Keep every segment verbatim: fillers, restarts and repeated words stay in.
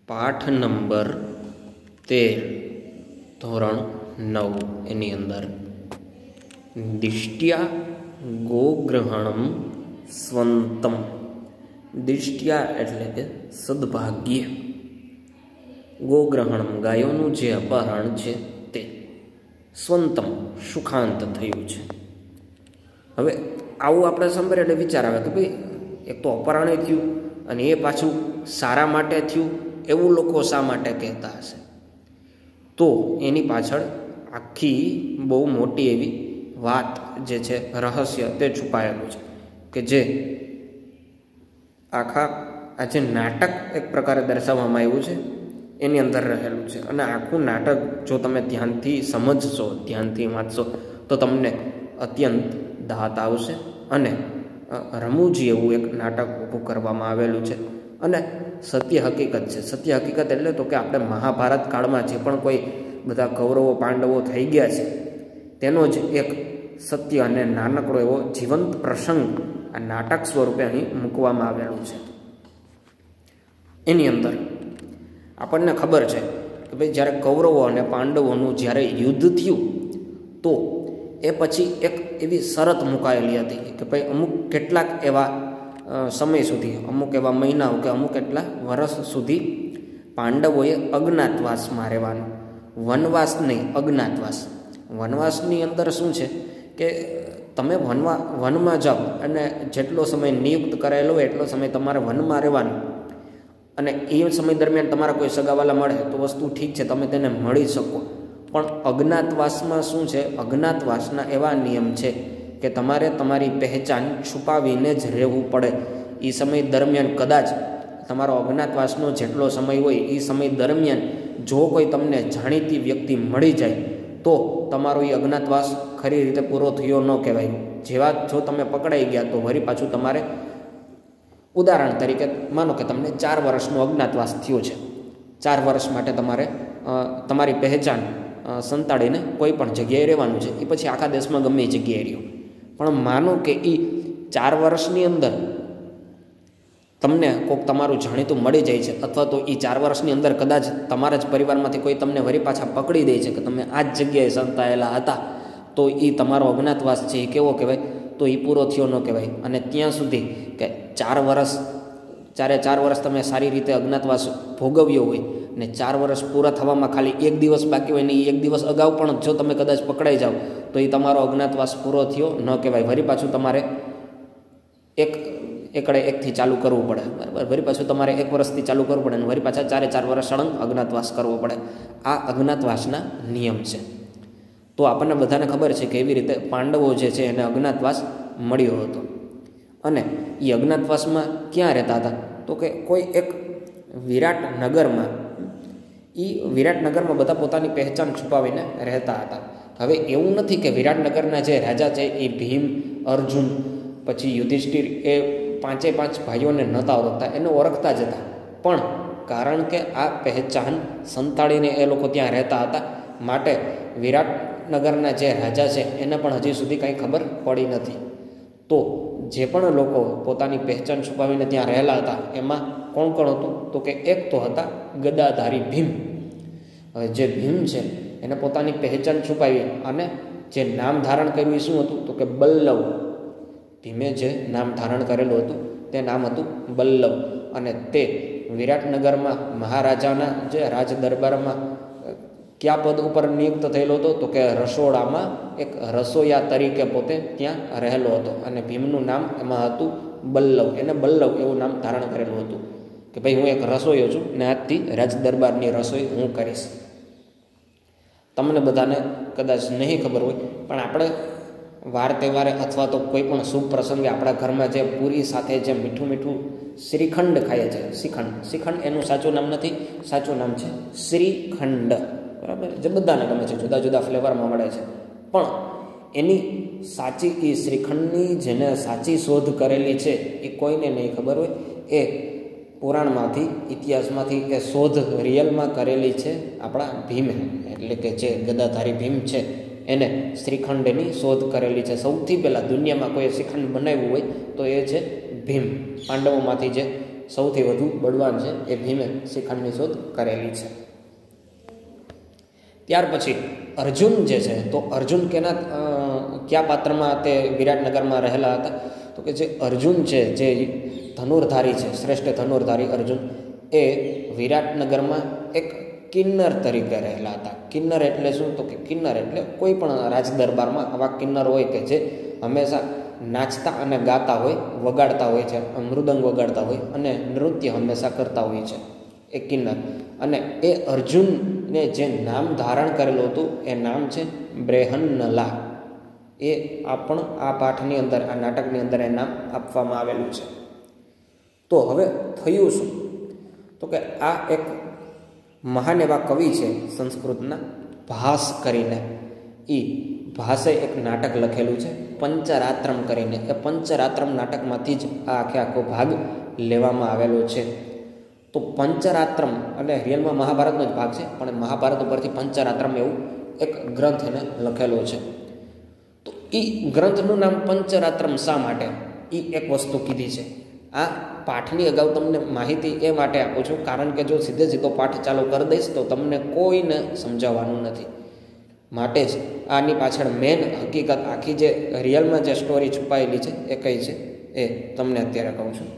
પાઠ નંબર તેર ધોરણ નવ એની અંદર દિષ્ટ્યા ગોગ્રહણમ સ્વંતમ. દિષ્ટ્યા એટલે કે સદભાગ્ય, ગોગ્રહણમ ગાયોનું જે અપહરણ છે તે, સ્વંતમ સુખાંત થયું છે. હવે આવું આપણે સાંભળીએ એટલે વિચાર આવે કે ભાઈ એક તો અપહરણે થયું અને એ પાછું સારા માટે થયું, એવું લોકો શા માટે કહેતા હશે? તો એની પાછળ આખી બહુ મોટી એવી વાત જે છે, રહસ્ય તે છુપાયેલું છે, કે જે આખા આ જે નાટક એક પ્રકારે દર્શાવવામાં આવ્યું છે એની અંદર રહેલું છે. અને આખું નાટક જો તમે ધ્યાનથી સમજશો, ધ્યાનથી વાંચશો તો તમને અત્યંત દાત આવશે. અને રમૂજી એવું એક નાટક ઊભું કરવામાં આવેલું છે અને સત્ય હકીકત છે. સત્ય હકીકત એટલે તો કે આપણે મહાભારત કાળમાં જે પણ કોઈ બધા કૌરવો પાંડવો થઈ ગયા છે તેનો જ એક સત્ય અને નાનકડો એવો જીવંત પ્રસંગ આ નાટક સ્વરૂપે અહીં મૂકવામાં આવેલું છે. એની અંદર આપણને ખબર છે કે ભાઈ જ્યારે કૌરવો અને પાંડવોનું જ્યારે યુદ્ધ થયું તો એ પછી એક એવી શરત મુકાયેલી હતી કે ભાઈ અમુક કેટલાક એવા સમય સુધી, અમુક એવા મહિનાઓ કે અમુક એટલા વર્ષ સુધી પાંડવોએ અજ્ઞાતવાસમાં રહેવાનું. વનવાસ નહીં, અજ્ઞાતવાસ. વનવાસની અંદર શું છે કે તમે વનવા વનમાં જાઓ અને જેટલો સમય નિયુક્ત કરાયેલો હોય એટલો સમય તમારે વનમાં રહેવાનું. અને એ સમય દરમિયાન તમારા કોઈ સગાવાલા મળે તો વસ્તુ ઠીક છે, તમે તેને મળી શકો. પણ અજ્ઞાતવાસમાં શું છે? અજ્ઞાતવાસના એવા નિયમ છે કે તમારે તમારી પહેચાન છુપાવીને જ રહેવું પડે. એ સમય દરમિયાન કદાચ તમારો અજ્ઞાતવાસનો જેટલો સમય હોય એ સમય દરમિયાન જો કોઈ તમને જાણીતી વ્યક્તિ મળી જાય તો તમારો એ અજ્ઞાતવાસ ખરી રીતે પૂરો થયો ન કહેવાય. જેવા જો તમે પકડાઈ ગયા તો વળી પાછું તમારે, ઉદાહરણ તરીકે માનો કે તમને ચાર વર્ષનો અજ્ઞાતવાસ થયો છે. ચાર વર્ષ માટે તમારે તમારી પહેચાન સંતાડીને કોઈ પણ જગ્યાએ રહેવાનું છે. એ પછી આખા દેશમાં ગમે એ જગ્યાએ રહ્યો. પણ માનો કે એ ચાર વર્ષની અંદર તમને કોઈક તમારું જાણીતું મળી જાય છે, અથવા તો એ ચાર વર્ષની અંદર કદાચ તમારા જ પરિવારમાંથી કોઈ તમને વળી પાછા પકડી દે છે કે તમે આ જ જગ્યાએ સંતાયેલા હતા, તો એ તમારો અજ્ઞાતવાસ છે એ કેવો કહેવાય? તો એ પૂરો થયો ન કહેવાય. અને ત્યાં સુધી કે ચાર વર્ષ ચારે ચાર વર્ષ તમે સારી રીતે અજ્ઞાતવાસ ભોગવ્યો હોય ને ચાર વર્ષ પૂરા થવામાં ખાલી એક દિવસ બાકી હોય ને એ એક દિવસ અગાઉ પણ જો તમે કદાચ પકડાઈ જાઓ તો એ તમારો અજ્ઞાતવાસ પૂરો થયો ન કહેવાય. વળી પાછું તમારે એક એકડે એકથી ચાલુ કરવું પડે, બરાબર? વળી પાછું તમારે એક વર્ષથી ચાલુ કરવું પડે અને વળી પાછા ચારે ચાર વર્ષ સળંગ અજ્ઞાતવાસ કરવો પડે. આ અજ્ઞાતવાસના નિયમ છે. તો આપણને બધાને ખબર છે કે એવી રીતે પાંડવો જે છે એને અજ્ઞાતવાસ મળ્યો હતો. અને એ અજ્ઞાતવાસમાં ક્યાં રહેતા હતા? તો કે કોઈ એક વિરાટ નગરમાં, એ વિરાટનગરમાં બધા પોતાની પહેચાન છુપાવીને રહેતા હતા. હવે એવું નથી કે વિરાટનગરના જે રાજા છે એ ભીમ, અર્જુન, પછી યુધિષ્ઠિર એ પાંચે પાંચ ભાઈઓને નહોતા ઓળખતા, એને ઓળખતા જ હતા. પણ કારણ કે આ પહેચાન સંતાડીને એ લોકો ત્યાં રહેતા હતા માટે વિરાટનગરના જે રાજા છે એને પણ હજી સુધી કાંઈ ખબર પડી નથી. તો જે પણ લોકો પોતાની પહેચાન છુપાવીને ત્યાં રહેલા હતા એમાં કોણ કોણ હતું? તો કે એક તો હતા ગદાધારી ભીમ. હવે જે ભીમ છે એને પોતાની પહેચાન છુપાવી અને જે નામ ધારણ કર્યું એ શું હતું? તો કે બલ્લવ. ભીમે જે નામ ધારણ કરેલું હતું તે નામ હતું બલ્લવ. અને તે વિરાટનગરમાં મહારાજાના જે રાજ દરબારમાં કયા પદ ઉપર નિયુક્ત થયેલો હતો? તો કે રસોડામાં એક રસોઈયા તરીકે પોતે ત્યાં રહેલો હતો. અને ભીમનું નામ એમાં હતું બલ્લવ. એને બલ્લવ એવું નામ ધારણ કરેલું હતું કે ભાઈ હું એક રસોઈયો છું ને આજથી રાજ દરબારની રસોઈ હું કરીશ. તમને બધાને કદાચ નહીં ખબર હોય પણ આપણે વાર તહેવારે અથવા તો કોઈ પણ શુભ પ્રસંગે આપણા ઘરમાં જે પૂરી સાથે જે મીઠું મીઠું શ્રીખંડ ખાઈએ છીએ, શ્રીખંડ શ્રીખંડ એનું સાચું નામ નથી, સાચું નામ છે શ્રીખંડ, બરાબર? જે બધાને ગમે છે, જુદા જુદા ફ્લેવરમાં મળે છે. પણ એની સાચી એ શ્રીખંડની જેને સાચી શોધ કરેલી છે એ કોઈને નહીં ખબર હોય. એ પુરાણમાંથી, ઇતિહાસમાંથી એ શોધ રિયલમાં કરેલી છે આપણા ભીમે, એટલે કે જે ગદાધારી ભીમ છે એને શ્રીખંડની શોધ કરેલી છે. સૌથી પહેલાં દુનિયામાં કોઈ શ્રીખંડ બનાવ્યું હોય તો એ છે ભીમ. પાંડવોમાંથી જે સૌથી વધુ બળવાન છે એ ભીમે શિખંડની શોધ કરેલી છે. ત્યાર પછી અર્જુન જે છે, તો અર્જુન કેના કયા પાત્રમાં તે વિરાટનગરમાં રહેલા હતા? તો કે જે અર્જુન છે, જે ધનુર્ધારી છે, શ્રેષ્ઠ ધનુર્ધારી અર્જુન, એ વિરાટનગરમાં એક કિન્નર તરીકે રહેલા હતા. કિન્નર એટલે શું? તો કે કિન્નર એટલે કોઈ પણ રાજ દરબારમાં આવા કિન્નર હોય કે જે હંમેશા નાચતા અને ગાતા હોય, વગાડતા હોય છે, મૃદંગ વગાડતા હોય અને નૃત્ય હંમેશા કરતા હોય છે, એ કિન્નર. અને એ અર્જુનને જે નામ ધારણ કરેલું હતું એ નામ છે બ્રેહન્નલા. એ આ પણ આ પાઠની અંદર, આ નાટકની અંદર એ નામ આપવામાં આવેલું છે. તો હવે થયું શું? તો કે આ એક મહાન એવા કવિ છે સંસ્કૃતના, ભાસ કરીને. એ ભાસે એક નાટક લખેલું છે પંચરાત્રમ કરીને. એ પંચરાત્રમ નાટકમાંથી જ આ આખે આખો ભાગ લેવામાં આવેલો છે. તો પંચરાત્રમ અને રિયલમાં મહાભારતનો જ ભાગ છે, પણ મહાભારત ઉપરથી પંચરાત્રમ એવું એક ગ્રંથ એને લખેલો છે. તો એ ગ્રંથનું નામ પંચરાત્રમ શા માટે? એ એક વસ્તુ કીધી છે. આ પાઠની અગાઉ તમને માહિતી એ માટે આપું છું કારણ કે જો સીધે સીધો પાઠ ચાલુ કરી દઈશ તો તમને કોઈને સમજાવવાનું નથી. માટે જ આની પાછળ મેન હકીકત, આખી જે રિયલમાં જે સ્ટોરી છુપાયેલી છે એ કઈ છે એ તમને અત્યારે કહું છું.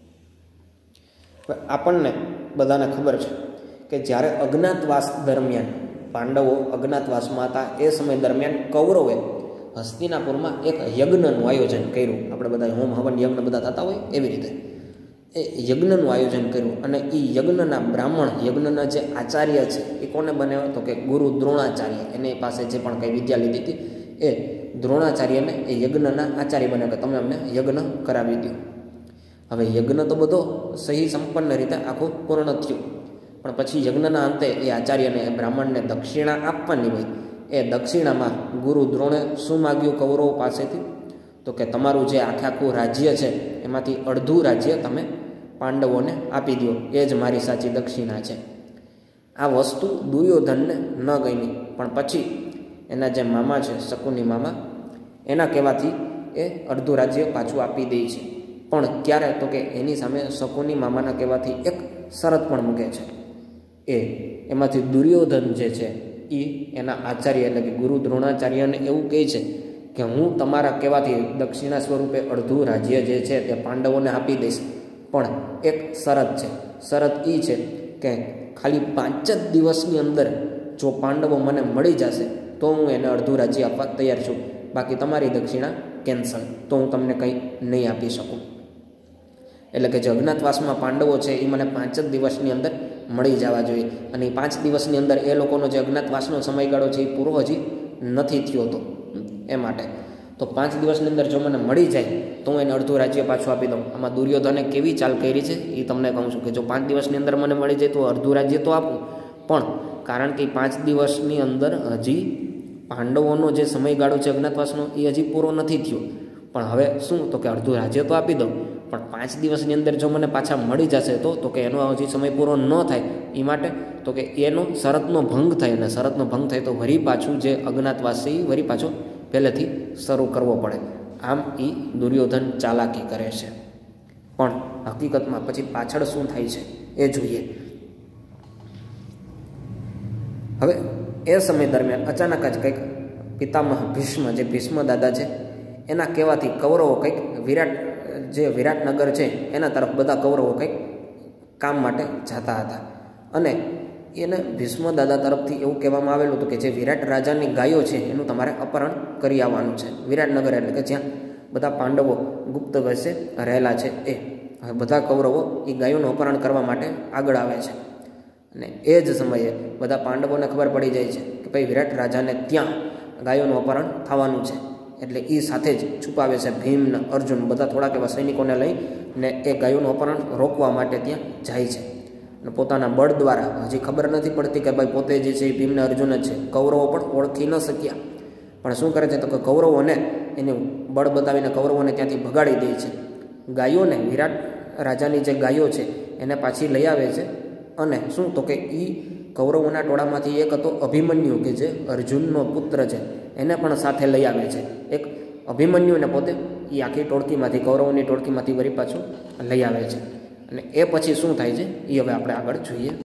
આપણને બધાને ખબર છે કે જ્યારે અજ્ઞાતવાસ દરમિયાન પાંડવો અજ્ઞાતવાસમાં હતા એ સમય દરમિયાન કૌરવે હસ્તિનાપુરમાં એક યજ્ઞનું આયોજન કર્યું. આપણે બધા હોમ હવન યજ્ઞ બધા થતા હોય એવી રીતે એ યજ્ઞનું આયોજન કર્યું. અને એ યજ્ઞના બ્રાહ્મણ, યજ્ઞના જે આચાર્ય છે એ કોને બનાવ્યો? તો કે ગુરુ દ્રોણાચાર્ય. એની પાસે જે પણ કંઈ વિદ્યા લીધી હતી એ દ્રોણાચાર્યને એ યજ્ઞના આચાર્ય બનાવ્યા કે તમે અમને યજ્ઞ કરાવી દો. હવે યજ્ઞ તો બધો સહી સંપન્ન રીતે આખું પૂર્ણ થયું, પણ પછી યજ્ઞના અંતે એ આચાર્યને, એ બ્રાહ્મણને દક્ષિણા આપવાની હોય. એ દક્ષિણામાં ગુરુ દ્રોણે શું માગ્યું કૌરવો પાસેથી? તો કે તમારું જે આખે આખું રાજ્ય છે એમાંથી અડધું રાજ્ય તમે પાંડવોને આપી દો, એ જ મારી સાચી દક્ષિણા છે. આ વસ્તુ દુર્યોધનને ન ગમી, પણ પછી એના જે મામા છે, શકુની મામા, એના કહેવાથી એ અડધું રાજ્ય પાછું આપી દે છે. પણ ક્યારે? તો કે એની સામે શકુની મામાના કહેવાથી એક શરત પણ મૂકે છે. એ એમાંથી દુર્યોધન જે છે એ એના આચાર્ય એટલે કે ગુરુ દ્રોણાચાર્યને એવું કહે છે કે હું તમારા કહેવાથી દક્ષિણા સ્વરૂપે અડધું રાજ્ય જે છે તે પાંડવોને આપી દઈશ, પણ એક શરત છે. શરત એ છે કે ખાલી પાંચ જ દિવસની અંદર જો પાંડવો મને મળી જશે તો હું એને અડધું રાજ્ય આપવા તૈયાર છું, બાકી તમારી દક્ષિણા કેન્સલ, તો હું તમને કંઈ નહીં આપી શકું. એટલે કે જે અજ્ઞાતવાસમાં પાંડવો છે એ મને પાંચ જ દિવસની અંદર મળી જવા જોઈએ. અને એ પાંચ દિવસની અંદર એ લોકોનો જે અજ્ઞાતવાસનો સમયગાળો છે એ પૂરો હજી નથી થયો હતો. એ માટે તો પાંચ દિવસની અંદર જો મને મળી જાય તો હું એને અડધું રાજ્ય પાછું આપી દઉં. આમાં દુર્યોધને કેવી ચાલ કરી છે એ તમને કહું છું કે જો પાંચ દિવસની અંદર મને મળી જાય તો અડધું રાજ્ય તો આપું, પણ કારણ કે પાંચ દિવસની અંદર હજી પાંડવોનો જે સમયગાળો છે અજ્ઞાતવાસનો એ હજી પૂરો નથી થયો. પણ હવે શું? તો કે અડધું રાજ્ય તો આપી દઉં, પણ પાંચ દિવસની અંદર જો મને પાછા મળી જશે તો તો કે એનો હજી સમય પૂરો ન થાય. એ માટે તો કે એનો શરતનો ભંગ થાય, અને શરતનો ભંગ થાય તો વળી પાછું જે અજ્ઞાતવાસ છે એ વળી પાછો પહેલેથી શરૂ કરવો પડે. આમ એ દુર્યોધન ચાલાકી કરે છે. પણ હકીકતમાં પછી પાછળ શું થાય છે એ જોઈએ. હવે એ સમય દરમિયાન અચાનક જ કંઈક પિતામહ ભીષ્મ, જે ભીષ્મ દાદા છે એના કહેવાથી કૌરવો કંઈક વિરાટ જે વિરાટનગર છે એના તરફ બધા કૌરવો કંઈક કામ માટે જતા હતા. અને એને ભીષ્મ દાદા તરફથી એવું કહેવામાં આવેલું હતું કે જે વિરાટ રાજાની ગાયો છે એનું તમારે અપહરણ કરી આવવાનું છે. વિરાટનગર એટલે કે જ્યાં બધા પાંડવો ગુપ્તવાસે રહેલા છે એ. હવે બધા કૌરવો એ ગાયોનું અપહરણ કરવા માટે આગળ આવે છે. અને એ જ સમયે બધા પાંડવોને ખબર પડી જાય છે કે ભાઈ વિરાટ રાજાને ત્યાં ગાયોનું અપહરણ થવાનું છે. એટલે એ સાથે જ છુપાવે છે ભીમ ને અર્જુન, બધા થોડાક એવા સૈનિકોને લઈને એ ગાયોનું અપહરણ રોકવા માટે ત્યાં જાય છે. અને પોતાના બળ દ્વારા, હજી ખબર નથી પડતી કે ભાઈ પોતે જે છે એ ભીમને અર્જુન જ છે, કૌરવો પણ ઓળખી ન શક્યા. પણ શું કરે છે તો કે કૌરવોને એનું બળ બતાવીને કૌરવોને ત્યાંથી ભગાડી દે છે. ગાયોને, વિરાટ રાજાની જે ગાયો છે એને પાછી લઈ આવે છે. અને શું તો કે એ કૌરવોના ટોળામાંથી એક હતો અભિમન્યુ કે જે અર્જુનનો પુત્ર છે, એને પણ સાથે લઈ આવે છે. એક અભિમન્યુને પોતે એ આખી ટોળકીમાંથી, કૌરવોની ટોળકીમાંથી વળી પાછું લઈ આવે છે. અને એ પછી શું થાય છે એ હવે આપણે આગળ જોઈએ।